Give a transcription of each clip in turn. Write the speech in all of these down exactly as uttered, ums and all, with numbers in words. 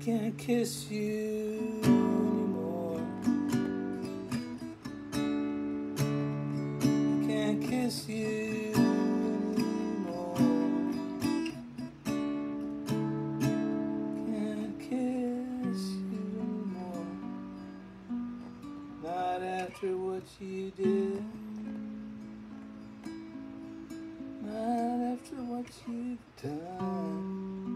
can't kiss you anymore. I can't kiss you anymore. Can't kiss you anymore. Not after what you did. Not after what you've done.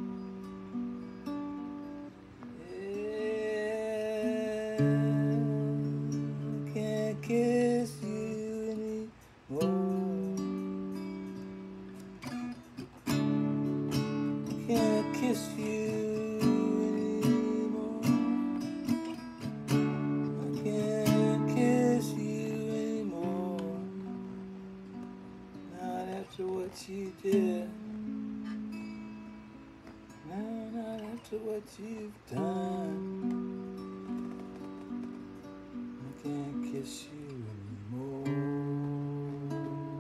Can't kiss you anymore. Can't kiss you anymore. I can't kiss you anymore. Not after what you did. No, not after what you've done. I can't kiss you anymore.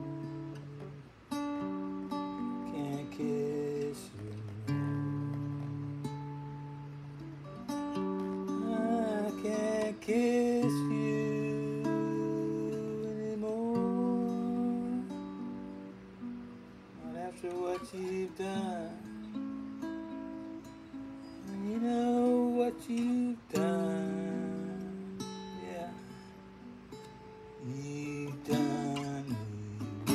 Can't kiss you anymore. I can't kiss you anymore. Not after what you've done. And you know what you've done. Yeah. You've done me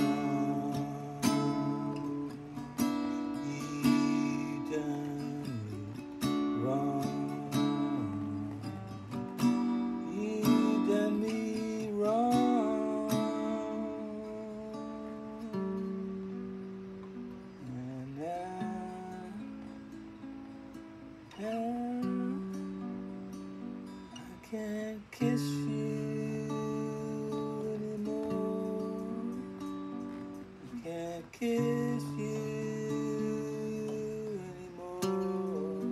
wrong. You've done me wrong. You've done me wrong. And now, now I can't kiss you anymore. I can't kiss you anymore.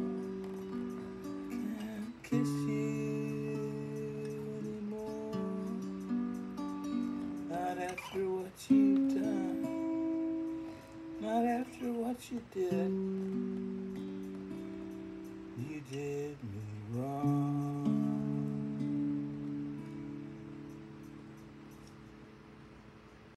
Can't kiss you anymore. Not after what you've done. Not after what you did. You did me